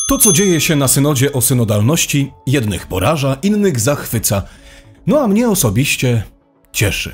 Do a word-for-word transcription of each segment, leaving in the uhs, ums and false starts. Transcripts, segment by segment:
To, co dzieje się na synodzie o synodalności, jednych poraża, innych zachwyca. No a mnie osobiście cieszy.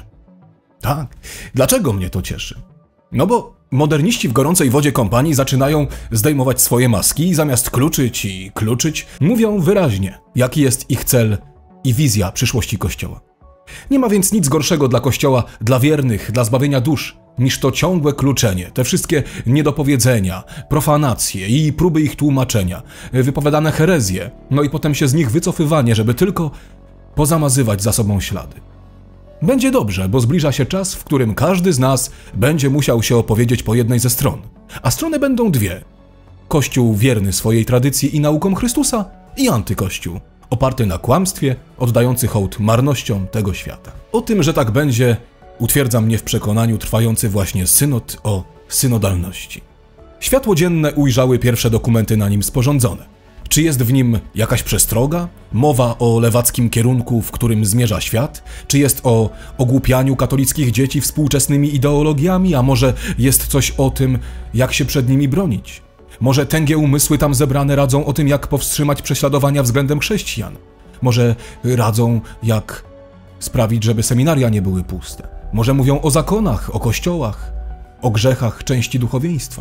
Tak, dlaczego mnie to cieszy? No bo moderniści w gorącej wodzie kompanii zaczynają zdejmować swoje maski i zamiast kluczyć i kluczyć, mówią wyraźnie, jaki jest ich cel i wizja przyszłości Kościoła. Nie ma więc nic gorszego dla Kościoła, dla wiernych, dla zbawienia dusz, niż to ciągłe kluczenie, te wszystkie niedopowiedzenia, profanacje i próby ich tłumaczenia, wypowiadane herezje, no i potem się z nich wycofywanie, żeby tylko pozamazywać za sobą ślady. Będzie dobrze, bo zbliża się czas, w którym każdy z nas będzie musiał się opowiedzieć po jednej ze stron, a strony będą dwie. Kościół wierny swojej tradycji i naukom Chrystusa i antykościół, oparty na kłamstwie, oddający hołd marnościom tego świata. O tym, że tak będzie, utwierdza mnie w przekonaniu trwający właśnie synod o synodalności. Światło dzienne ujrzały pierwsze dokumenty na nim sporządzone. Czy jest w nim jakaś przestroga? Mowa o lewackim kierunku, w którym zmierza świat? Czy jest o ogłupianiu katolickich dzieci współczesnymi ideologiami? A może jest coś o tym, jak się przed nimi bronić? Może tęgie umysły tam zebrane radzą o tym, jak powstrzymać prześladowania względem chrześcijan? Może radzą, jak sprawić, żeby seminaria nie były puste? Może mówią o zakonach, o kościołach, o grzechach części duchowieństwa?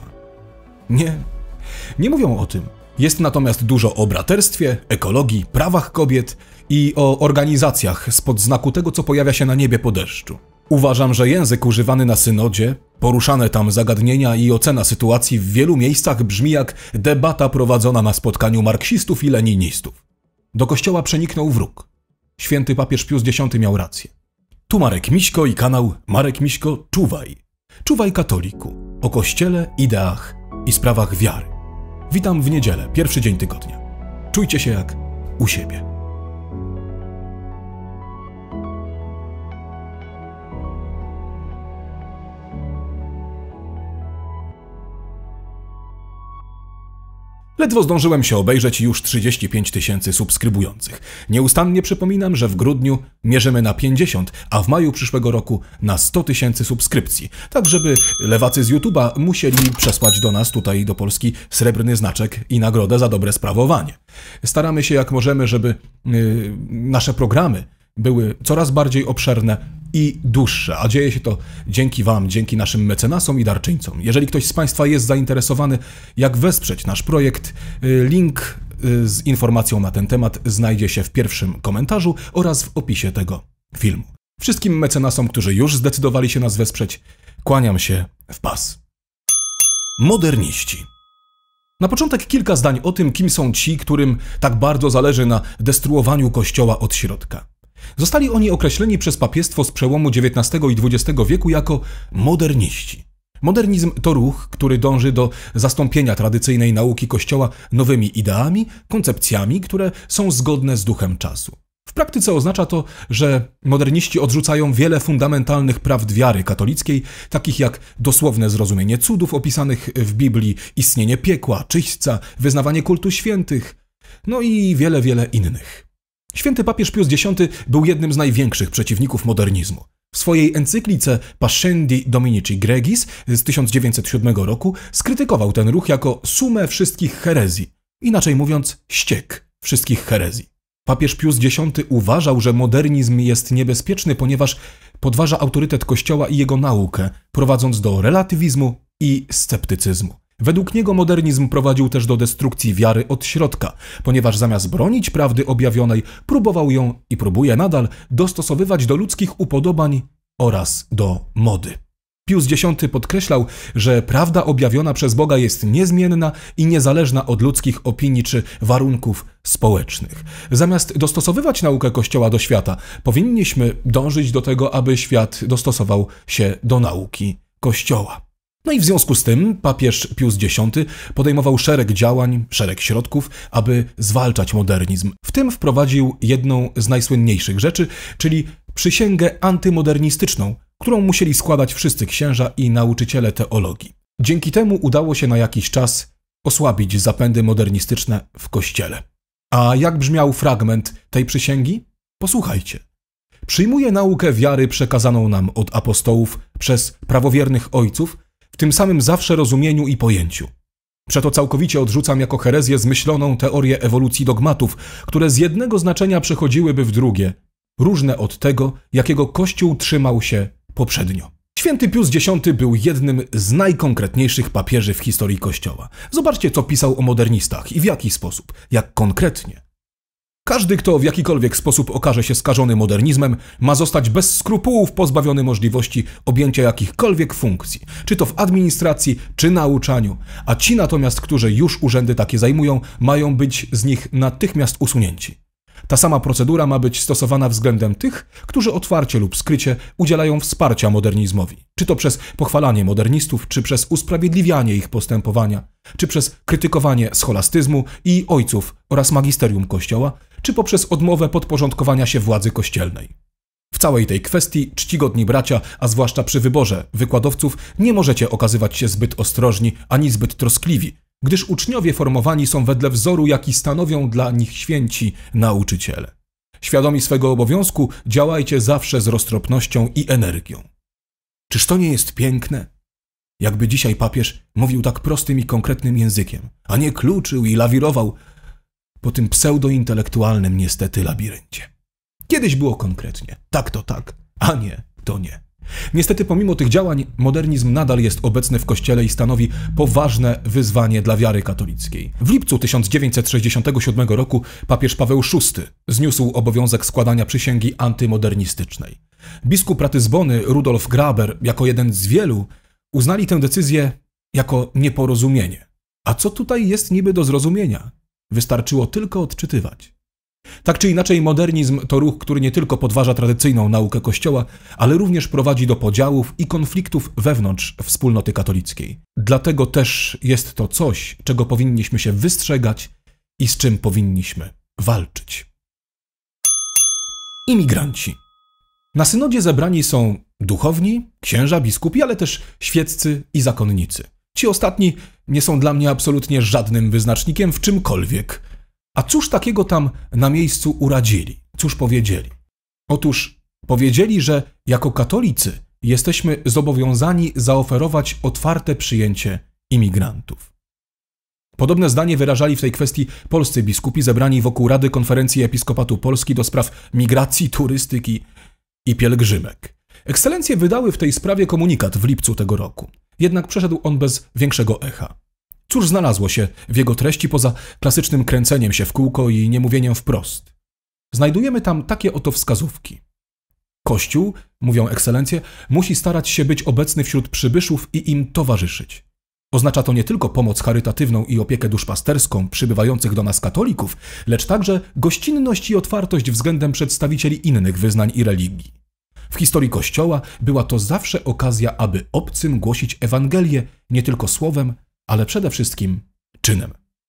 Nie, nie mówią o tym. Jest natomiast dużo o braterstwie, ekologii, prawach kobiet i o organizacjach spod znaku tego, co pojawia się na niebie po deszczu. Uważam, że język używany na synodzie, poruszane tam zagadnienia i ocena sytuacji w wielu miejscach brzmi jak debata prowadzona na spotkaniu marksistów i leninistów. Do kościoła przeniknął wróg. Święty papież Pius Dziesiąty miał rację. Tu Marek Miśko i kanał Marek Miśko Czuwaj. Czuwaj katoliku. O kościele, ideach i sprawach wiary. Witam w niedzielę, pierwszy dzień tygodnia. Czujcie się jak u siebie. Ledwo zdążyłem się obejrzeć i już trzydzieści pięć tysięcy subskrybujących. Nieustannie przypominam, że w grudniu mierzymy na pięćdziesiąt, a w maju przyszłego roku na sto tysięcy subskrypcji. Tak, żeby lewacy z YouTube'a musieli przesłać do nas, tutaj do Polski, srebrny znaczek i nagrodę za dobre sprawowanie. Staramy się jak możemy, żeby yy, nasze programy były coraz bardziej obszerne i dłuższe, a dzieje się to dzięki Wam, dzięki naszym mecenasom i darczyńcom. Jeżeli ktoś z Państwa jest zainteresowany, jak wesprzeć nasz projekt, link z informacją na ten temat znajdzie się w pierwszym komentarzu oraz w opisie tego filmu. Wszystkim mecenasom, którzy już zdecydowali się nas wesprzeć, kłaniam się w pas. Moderniści. Na początek kilka zdań o tym, kim są ci, którym tak bardzo zależy na destruowaniu Kościoła od środka. Zostali oni określeni przez papiestwo z przełomu dziewiętnastego i dwudziestego wieku jako moderniści. Modernizm to ruch, który dąży do zastąpienia tradycyjnej nauki Kościoła nowymi ideami, koncepcjami, które są zgodne z duchem czasu. W praktyce oznacza to, że moderniści odrzucają wiele fundamentalnych prawd wiary katolickiej, takich jak dosłowne zrozumienie cudów opisanych w Biblii, istnienie piekła, czyśćca, wyznawanie kultu świętych, no i wiele, wiele innych. Święty papież Pius Dziesiąty był jednym z największych przeciwników modernizmu. W swojej encyklice Pascendi Dominici Gregis z tysiąc dziewięćset siódmego roku skrytykował ten ruch jako sumę wszystkich herezji, inaczej mówiąc ściek wszystkich herezji. Papież Pius Dziesiąty uważał, że modernizm jest niebezpieczny, ponieważ podważa autorytet Kościoła i jego naukę, prowadząc do relatywizmu i sceptycyzmu. Według niego modernizm prowadził też do destrukcji wiary od środka, ponieważ zamiast bronić prawdy objawionej, próbował ją i próbuje nadal dostosowywać do ludzkich upodobań oraz do mody. Pius Dziesiąty podkreślał, że prawda objawiona przez Boga jest niezmienna i niezależna od ludzkich opinii czy warunków społecznych. Zamiast dostosowywać naukę Kościoła do świata, powinniśmy dążyć do tego, aby świat dostosował się do nauki Kościoła. No i w związku z tym papież Pius Dziesiąty podejmował szereg działań, szereg środków, aby zwalczać modernizm. W tym wprowadził jedną z najsłynniejszych rzeczy, czyli przysięgę antymodernistyczną, którą musieli składać wszyscy księża i nauczyciele teologii. Dzięki temu udało się na jakiś czas osłabić zapędy modernistyczne w Kościele. A jak brzmiał fragment tej przysięgi? Posłuchajcie. Przyjmuję naukę wiary przekazaną nam od apostołów przez prawowiernych ojców, w tym samym zawsze rozumieniu i pojęciu. Przeto całkowicie odrzucam jako herezję zmyśloną teorię ewolucji dogmatów, które z jednego znaczenia przechodziłyby w drugie, różne od tego, jakiego Kościół trzymał się poprzednio. Święty Pius Dziesiąty był jednym z najkonkretniejszych papieży w historii Kościoła. Zobaczcie, co pisał o modernistach i w jaki sposób, jak konkretnie. Każdy, kto w jakikolwiek sposób okaże się skażony modernizmem, ma zostać bez skrupułów pozbawiony możliwości objęcia jakichkolwiek funkcji, czy to w administracji, czy nauczaniu, a ci natomiast, którzy już urzędy takie zajmują, mają być z nich natychmiast usunięci. Ta sama procedura ma być stosowana względem tych, którzy otwarcie lub skrycie udzielają wsparcia modernizmowi, czy to przez pochwalanie modernistów, czy przez usprawiedliwianie ich postępowania, czy przez krytykowanie scholastyzmu i ojców oraz magisterium Kościoła, czy poprzez odmowę podporządkowania się władzy kościelnej. W całej tej kwestii, czcigodni bracia, a zwłaszcza przy wyborze wykładowców, nie możecie okazywać się zbyt ostrożni ani zbyt troskliwi, gdyż uczniowie formowani są wedle wzoru, jaki stanowią dla nich święci nauczyciele. Świadomi swego obowiązku, działajcie zawsze z roztropnością i energią. Czyż to nie jest piękne? Jakby dzisiaj papież mówił tak prostym i konkretnym językiem, a nie kluczył i lawirował po tym pseudointelektualnym niestety labiryncie. Kiedyś było konkretnie, tak to tak, a nie to nie. Niestety pomimo tych działań modernizm nadal jest obecny w Kościele i stanowi poważne wyzwanie dla wiary katolickiej. W lipcu tysiąc dziewięćset sześćdziesiątego siódmego roku papież Paweł szósty zniósł obowiązek składania przysięgi antymodernistycznej. Biskup Ratyzbony Rudolf Graber, jako jeden z wielu, uznali tę decyzję jako nieporozumienie. A co tutaj jest niby do zrozumienia? Wystarczyło tylko odczytywać. Tak czy inaczej modernizm to ruch, który nie tylko podważa tradycyjną naukę Kościoła, ale również prowadzi do podziałów i konfliktów wewnątrz wspólnoty katolickiej. Dlatego też jest to coś, czego powinniśmy się wystrzegać i z czym powinniśmy walczyć. Imigranci. Na synodzie zebrani są duchowni, księża, biskupi, ale też świeccy i zakonnicy. Ci ostatni nie są dla mnie absolutnie żadnym wyznacznikiem w czymkolwiek. A cóż takiego tam na miejscu uradzili? Cóż powiedzieli? Otóż powiedzieli, że jako katolicy jesteśmy zobowiązani zaoferować otwarte przyjęcie imigrantów. Podobne zdanie wyrażali w tej kwestii polscy biskupi zebrani wokół Rady Konferencji Episkopatu Polski do spraw migracji, turystyki i pielgrzymek. Ekscelencje wydały w tej sprawie komunikat w lipcu tego roku. Jednak przeszedł on bez większego echa. Cóż znalazło się w jego treści poza klasycznym kręceniem się w kółko i niemówieniem wprost? Znajdujemy tam takie oto wskazówki. Kościół, mówią ekscelencje, musi starać się być obecny wśród przybyszów i im towarzyszyć. Oznacza to nie tylko pomoc charytatywną i opiekę duszpasterską przybywających do nas katolików, lecz także gościnność i otwartość względem przedstawicieli innych wyznań i religii. W historii Kościoła była to zawsze okazja, aby obcym głosić Ewangelię nie tylko słowem, ale przede wszystkim czynem.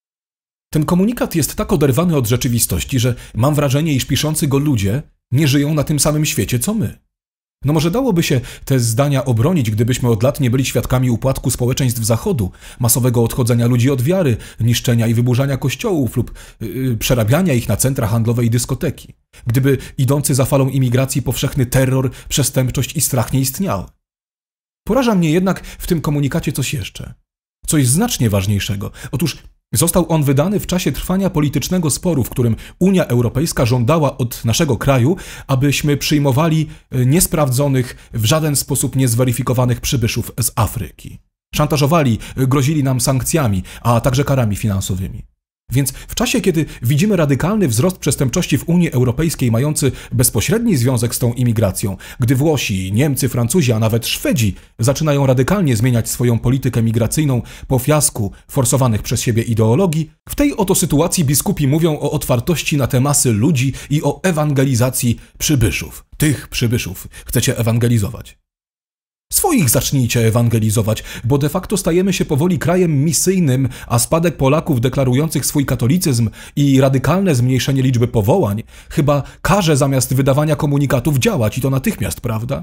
Ten komunikat jest tak oderwany od rzeczywistości, że mam wrażenie, iż piszący go ludzie nie żyją na tym samym świecie, co my. No może dałoby się te zdania obronić, gdybyśmy od lat nie byli świadkami upadku społeczeństw Zachodu, masowego odchodzenia ludzi od wiary, niszczenia i wyburzania kościołów lub yy, przerabiania ich na centra handlowe i dyskoteki. Gdyby idący za falą imigracji powszechny terror, przestępczość i strach nie istniały. Poraża mnie jednak w tym komunikacie coś jeszcze. Coś znacznie ważniejszego. Otóż został on wydany w czasie trwania politycznego sporu, w którym Unia Europejska żądała od naszego kraju, abyśmy przyjmowali niesprawdzonych, w żaden sposób niezweryfikowanych przybyszów z Afryki. Szantażowali, grozili nam sankcjami, a także karami finansowymi. Więc w czasie, kiedy widzimy radykalny wzrost przestępczości w Unii Europejskiej mający bezpośredni związek z tą imigracją, gdy Włosi, Niemcy, Francuzi, a nawet Szwedzi zaczynają radykalnie zmieniać swoją politykę migracyjną po fiasku forsowanych przez siebie ideologii, w tej oto sytuacji biskupi mówią o otwartości na te masy ludzi i o ewangelizacji przybyszów. Tych przybyszów chcecie ewangelizować. Swoich zacznijcie ewangelizować, bo de facto stajemy się powoli krajem misyjnym, a spadek Polaków deklarujących swój katolicyzm i radykalne zmniejszenie liczby powołań chyba każe zamiast wydawania komunikatów działać i to natychmiast, prawda?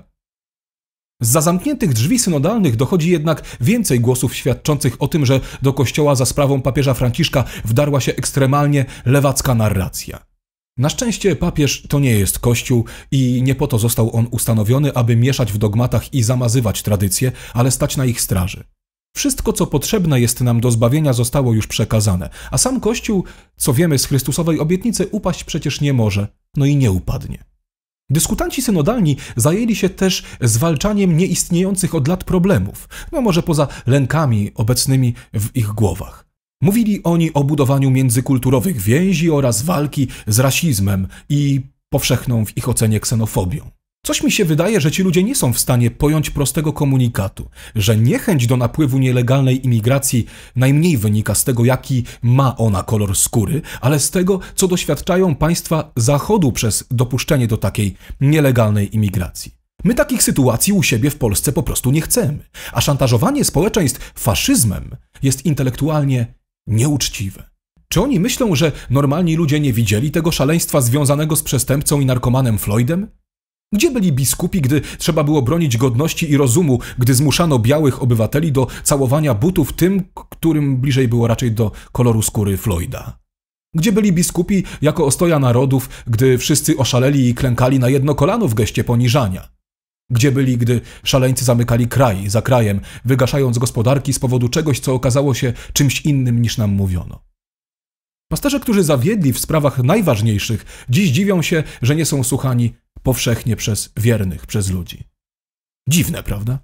Zza zamkniętych drzwi synodalnych dochodzi jednak więcej głosów świadczących o tym, że do kościoła za sprawą papieża Franciszka wdarła się ekstremalnie lewacka narracja. Na szczęście papież to nie jest Kościół i nie po to został on ustanowiony, aby mieszać w dogmatach i zamazywać tradycje, ale stać na ich straży. Wszystko, co potrzebne jest nam do zbawienia, zostało już przekazane, a sam Kościół, co wiemy z Chrystusowej obietnicy, upaść przecież nie może, no i nie upadnie. Dyskutanci synodalni zajęli się też zwalczaniem nieistniejących od lat problemów, no może poza lękami obecnymi w ich głowach. Mówili oni o budowaniu międzykulturowych więzi oraz walki z rasizmem i powszechną w ich ocenie ksenofobią. Coś mi się wydaje, że ci ludzie nie są w stanie pojąć prostego komunikatu, że niechęć do napływu nielegalnej imigracji najmniej wynika z tego, jaki ma ona kolor skóry, ale z tego, co doświadczają państwa Zachodu przez dopuszczenie do takiej nielegalnej imigracji. My takich sytuacji u siebie w Polsce po prostu nie chcemy, a szantażowanie społeczeństw faszyzmem jest intelektualnie nieuczciwe. Czy oni myślą, że normalni ludzie nie widzieli tego szaleństwa związanego z przestępcą i narkomanem Floydem? Gdzie byli biskupi, gdy trzeba było bronić godności i rozumu, gdy zmuszano białych obywateli do całowania butów tym, którym bliżej było raczej do koloru skóry Floyda? Gdzie byli biskupi jako ostoja narodów, gdy wszyscy oszaleli i klękali na jedno kolano w geście poniżania? Gdzie byli, gdy szaleńcy zamykali kraj za krajem, wygaszając gospodarki z powodu czegoś, co okazało się czymś innym niż nam mówiono? Pasterze, którzy zawiedli w sprawach najważniejszych, dziś dziwią się, że nie są słuchani powszechnie przez wiernych, przez ludzi. Dziwne, prawda?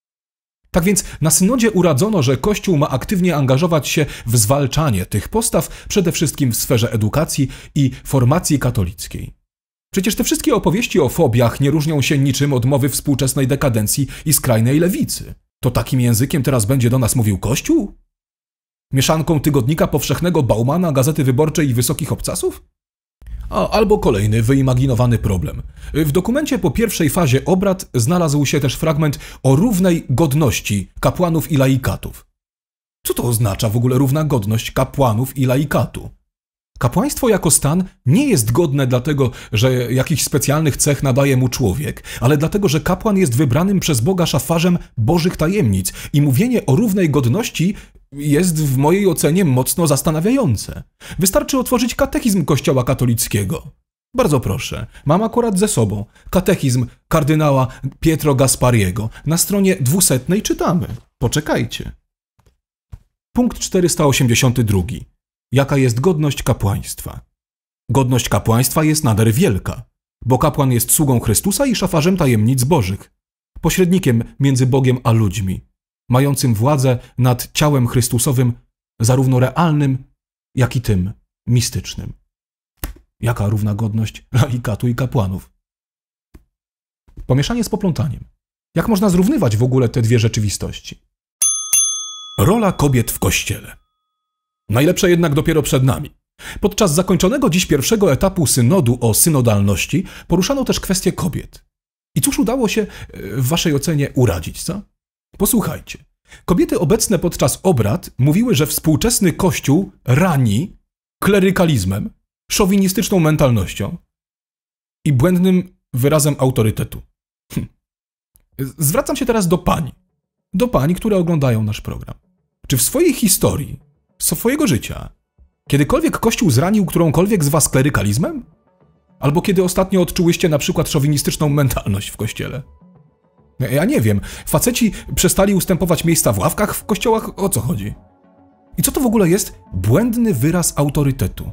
Tak więc na synodzie uradzono, że Kościół ma aktywnie angażować się w zwalczanie tych postaw, przede wszystkim w sferze edukacji i formacji katolickiej. Przecież te wszystkie opowieści o fobiach nie różnią się niczym od mowy współczesnej dekadencji i skrajnej lewicy. To takim językiem teraz będzie do nas mówił Kościół? Mieszanką tygodnika powszechnego Baumana, Gazety Wyborczej i Wysokich Obcasów? A, albo kolejny wyimaginowany problem. W dokumencie po pierwszej fazie obrad znalazł się też fragment o równej godności kapłanów i laikatów. Co to oznacza w ogóle równa godność kapłanów i laikatu? Kapłaństwo jako stan nie jest godne dlatego, że jakichś specjalnych cech nadaje mu człowiek, ale dlatego, że kapłan jest wybranym przez Boga szafarzem Bożych tajemnic i mówienie o równej godności jest w mojej ocenie mocno zastanawiające. Wystarczy otworzyć katechizm Kościoła katolickiego. Bardzo proszę, mam akurat ze sobą katechizm kardynała Pietro Gaspariego. Na stronie dwusetnej czytamy. Poczekajcie. Punkt czterysta osiemdziesiąty drugi. Jaka jest godność kapłaństwa? Godność kapłaństwa jest nader wielka, bo kapłan jest sługą Chrystusa i szafarzem tajemnic bożych, pośrednikiem między Bogiem a ludźmi, mającym władzę nad ciałem Chrystusowym, zarówno realnym, jak i tym mistycznym. Jaka równa godność laikatu i kapłanów? Pomieszanie z poplątaniem. Jak można zrównywać w ogóle te dwie rzeczywistości? Rola kobiet w Kościele. Najlepsze jednak dopiero przed nami. Podczas zakończonego dziś pierwszego etapu synodu o synodalności poruszano też kwestię kobiet. I cóż udało się w waszej ocenie uradzić, co? Posłuchajcie. Kobiety obecne podczas obrad mówiły, że współczesny Kościół rani klerykalizmem, szowinistyczną mentalnością i błędnym wyrazem autorytetu. Hm. Zwracam się teraz do pań. Do pań, które oglądają nasz program. Czy w swojej historii, swojego życia, kiedykolwiek Kościół zranił którąkolwiek z was klerykalizmem? Albo kiedy ostatnio odczułyście na przykład szowinistyczną mentalność w Kościele? Ja nie wiem. Faceci przestali ustępować miejsca w ławkach w kościołach? O co chodzi? I co to w ogóle jest błędny wyraz autorytetu?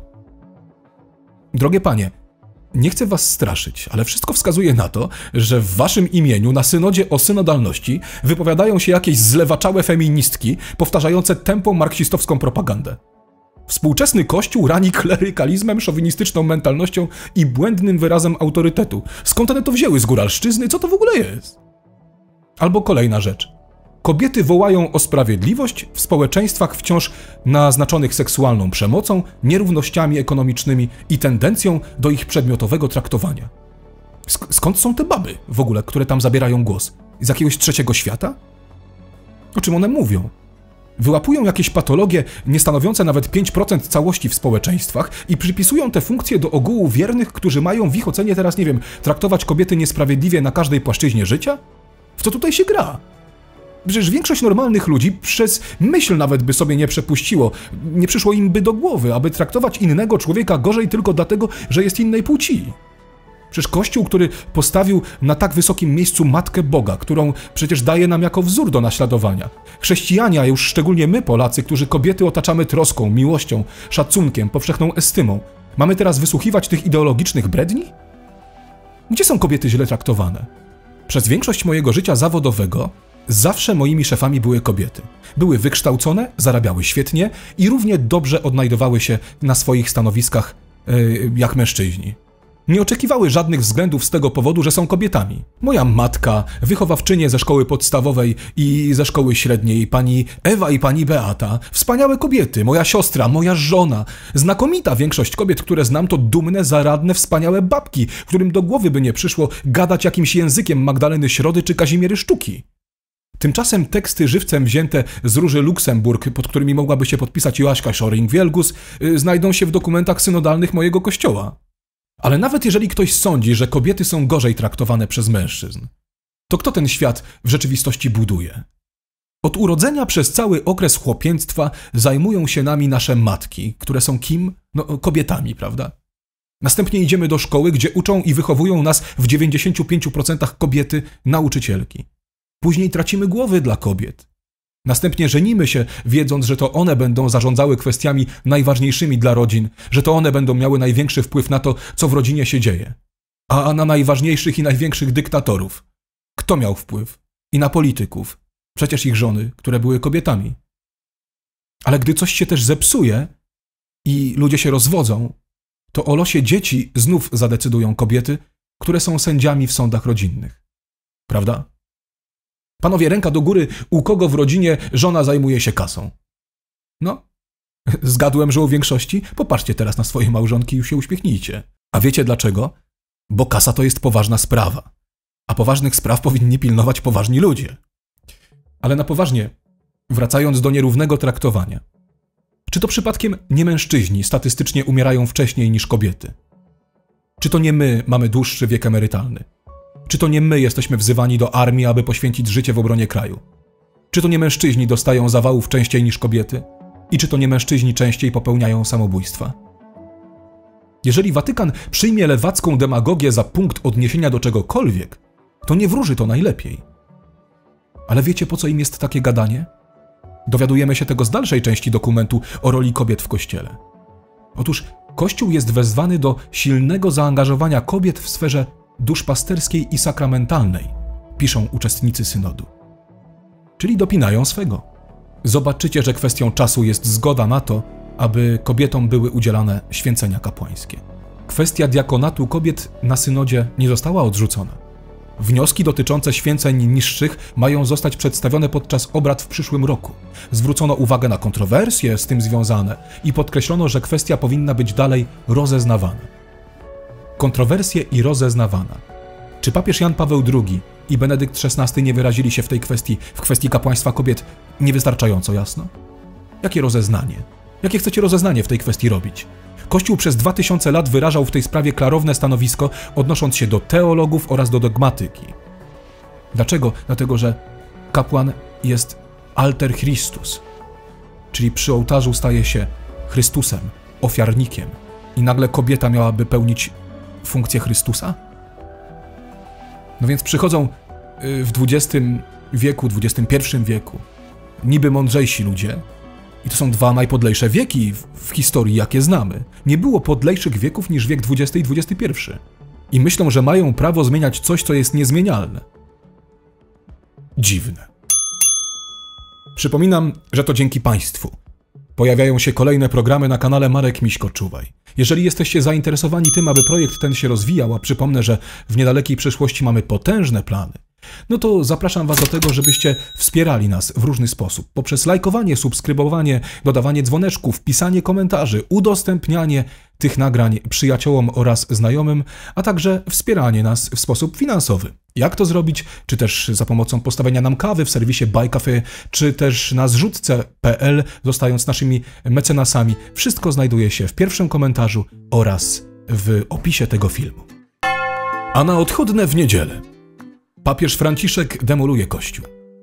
Drogie panie, nie chcę was straszyć, ale wszystko wskazuje na to, że w waszym imieniu na synodzie o synodalności wypowiadają się jakieś zlewaczałe feministki powtarzające tępą marksistowską propagandę. Współczesny Kościół rani klerykalizmem, szowinistyczną mentalnością i błędnym wyrazem autorytetu. Skąd one to wzięły? Z góralszczyzny? Co to w ogóle jest? Albo kolejna rzecz. Kobiety wołają o sprawiedliwość w społeczeństwach wciąż naznaczonych seksualną przemocą, nierównościami ekonomicznymi i tendencją do ich przedmiotowego traktowania. Sk- skąd są te baby w ogóle, które tam zabierają głos? Z jakiegoś trzeciego świata? O czym one mówią? Wyłapują jakieś patologie niestanowiące nawet pięć procent całości w społeczeństwach i przypisują te funkcje do ogółu wiernych, którzy mają w ich ocenie teraz, nie wiem, traktować kobiety niesprawiedliwie na każdej płaszczyźnie życia? W co tutaj się gra? Przecież większość normalnych ludzi przez myśl nawet by sobie nie przepuściło, nie przyszło im by do głowy, aby traktować innego człowieka gorzej tylko dlatego, że jest innej płci. Przecież Kościół, który postawił na tak wysokim miejscu Matkę Boga, którą przecież daje nam jako wzór do naśladowania. Chrześcijanie, a już szczególnie my, Polacy, którzy kobiety otaczamy troską, miłością, szacunkiem, powszechną estymą. Mamy teraz wysłuchiwać tych ideologicznych bredni? Gdzie są kobiety źle traktowane? Przez większość mojego życia zawodowego zawsze moimi szefami były kobiety. Były wykształcone, zarabiały świetnie i równie dobrze odnajdowały się na swoich stanowiskach yy, jak mężczyźni. Nie oczekiwały żadnych względów z tego powodu, że są kobietami. Moja matka, wychowawczynie ze szkoły podstawowej i ze szkoły średniej, pani Ewa i pani Beata, wspaniałe kobiety, moja siostra, moja żona, znakomita większość kobiet, które znam, to dumne, zaradne, wspaniałe babki, którym do głowy by nie przyszło gadać jakimś językiem Magdaleny Środy czy Kazimiery Sztuki. Tymczasem teksty żywcem wzięte z Róży Luksemburg, pod którymi mogłaby się podpisać Joaśka Szoring-Wielgus, yy, znajdą się w dokumentach synodalnych mojego kościoła. Ale nawet jeżeli ktoś sądzi, że kobiety są gorzej traktowane przez mężczyzn, to kto ten świat w rzeczywistości buduje? Od urodzenia przez cały okres chłopięctwa zajmują się nami nasze matki, które są kim? No, kobietami, prawda? Następnie idziemy do szkoły, gdzie uczą i wychowują nas w dziewięćdziesięciu pięciu procentach kobiety, nauczycielki. Później tracimy głowy dla kobiet. Następnie żenimy się, wiedząc, że to one będą zarządzały kwestiami najważniejszymi dla rodzin, że to one będą miały największy wpływ na to, co w rodzinie się dzieje. A na najważniejszych i największych dyktatorów kto miał wpływ? I na polityków. Przecież ich żony, które były kobietami. Ale gdy coś się też zepsuje i ludzie się rozwodzą, to o losie dzieci znów zadecydują kobiety, które są sędziami w sądach rodzinnych. Prawda? Panowie, ręka do góry, u kogo w rodzinie żona zajmuje się kasą? No, zgadłem, że u większości. Popatrzcie teraz na swoje małżonki i już się uśmiechnijcie. A wiecie dlaczego? Bo kasa to jest poważna sprawa. A poważnych spraw powinni pilnować poważni ludzie. Ale na poważnie, wracając do nierównego traktowania. Czy to przypadkiem nie mężczyźni statystycznie umierają wcześniej niż kobiety? Czy to nie my mamy dłuższy wiek emerytalny? Czy to nie my jesteśmy wzywani do armii, aby poświęcić życie w obronie kraju? Czy to nie mężczyźni dostają zawałów częściej niż kobiety? I czy to nie mężczyźni częściej popełniają samobójstwa? Jeżeli Watykan przyjmie lewacką demagogię za punkt odniesienia do czegokolwiek, to nie wróży to najlepiej. Ale wiecie, po co im jest takie gadanie? Dowiadujemy się tego z dalszej części dokumentu o roli kobiet w Kościele. Otóż Kościół jest wezwany do silnego zaangażowania kobiet w sferze duszpasterskiej i sakramentalnej, piszą uczestnicy synodu. Czyli dopinają swego. Zobaczycie, że kwestią czasu jest zgoda na to, aby kobietom były udzielane święcenia kapłańskie. Kwestia diakonatu kobiet na synodzie nie została odrzucona. Wnioski dotyczące święceń niższych mają zostać przedstawione podczas obrad w przyszłym roku. Zwrócono uwagę na kontrowersje z tym związane i podkreślono, że kwestia powinna być dalej rozeznawana. Kontrowersje i rozeznawana. Czy papież Jan Paweł drugi i Benedykt szesnasty nie wyrazili się w tej kwestii, w kwestii kapłaństwa kobiet, niewystarczająco jasno? Jakie rozeznanie? Jakie chcecie rozeznanie w tej kwestii robić? Kościół przez dwa tysiące lat wyrażał w tej sprawie klarowne stanowisko, odnosząc się do teologów oraz do dogmatyki. Dlaczego? Dlatego, że kapłan jest alter Christus, czyli przy ołtarzu staje się Chrystusem, ofiarnikiem i nagle kobieta miałaby pełnić funkcję Chrystusa? No więc przychodzą w dwudziestym wieku, dwudziestym pierwszym wieku niby mądrzejsi ludzie i to są dwa najpodlejsze wieki w, w historii, jakie znamy. Nie było podlejszych wieków niż wiek dwudziesty i dwudziesty pierwszy. I myślą, że mają prawo zmieniać coś, co jest niezmienialne. Dziwne. Przypominam, że to dzięki Państwu pojawiają się kolejne programy na kanale Marek Miśko Czuwaj. Jeżeli jesteście zainteresowani tym, aby projekt ten się rozwijał, a przypomnę, że w niedalekiej przyszłości mamy potężne plany, no to zapraszam Was do tego, żebyście wspierali nas w różny sposób. Poprzez lajkowanie, subskrybowanie, dodawanie dzwoneczków, pisanie komentarzy, udostępnianie tych nagrań przyjaciołom oraz znajomym, a także wspieranie nas w sposób finansowy. Jak to zrobić? Czy też za pomocą postawienia nam kawy w serwisie Buy Cafe, czy też na zrzutce kropka pe el, zostając naszymi mecenasami. Wszystko znajduje się w pierwszym komentarzu oraz w opisie tego filmu. A na odchodne w niedzielę papież Franciszek demoluje Kościół.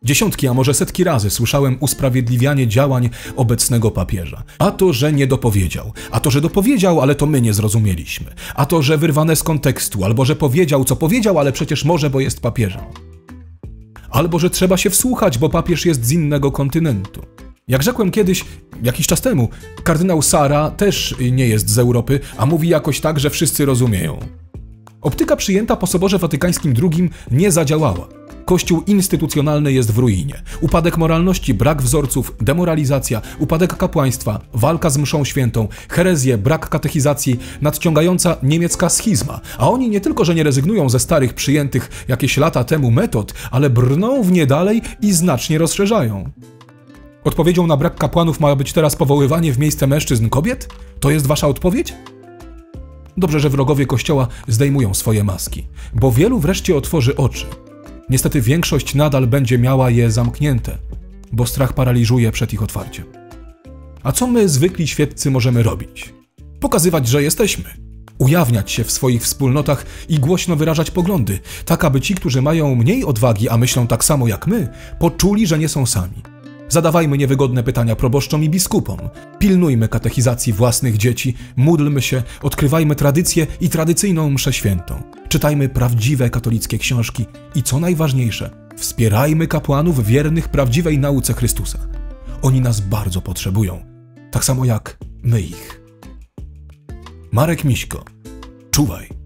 Dziesiątki, a może setki razy słyszałem usprawiedliwianie działań obecnego papieża. A to, że nie dopowiedział, a to, że dopowiedział, ale to my nie zrozumieliśmy, a to, że wyrwane z kontekstu, albo że powiedział, co powiedział, ale przecież może, bo jest papieżem. Albo że trzeba się wsłuchać, bo papież jest z innego kontynentu. Jak rzekłem kiedyś, jakiś czas temu, kardynał Sara też nie jest z Europy, a mówi jakoś tak, że wszyscy rozumieją. Optyka przyjęta po Soborze Watykańskim drugim nie zadziałała. Kościół instytucjonalny jest w ruinie. Upadek moralności, brak wzorców, demoralizacja, upadek kapłaństwa, walka z mszą świętą, herezje, brak katechizacji, nadciągająca niemiecka schizma. A oni nie tylko, że nie rezygnują ze starych, przyjętych jakieś lata temu metod, ale brną w nie dalej i znacznie rozszerzają. Odpowiedzią na brak kapłanów ma być teraz powoływanie w miejsce mężczyzn kobiet? To jest wasza odpowiedź? Dobrze, że wrogowie Kościoła zdejmują swoje maski, bo wielu wreszcie otworzy oczy. Niestety większość nadal będzie miała je zamknięte, bo strach paraliżuje przed ich otwarciem. A co my, zwykli świeccy, możemy robić? Pokazywać, że jesteśmy. Ujawniać się w swoich wspólnotach i głośno wyrażać poglądy, tak aby ci, którzy mają mniej odwagi, a myślą tak samo jak my, poczuli, że nie są sami. Zadawajmy niewygodne pytania proboszczom i biskupom. Pilnujmy katechizacji własnych dzieci, módlmy się, odkrywajmy tradycję i tradycyjną mszę świętą. Czytajmy prawdziwe katolickie książki i co najważniejsze, wspierajmy kapłanów wiernych prawdziwej nauce Chrystusa. Oni nas bardzo potrzebują, tak samo jak my ich. Marek Miśko, czuwaj.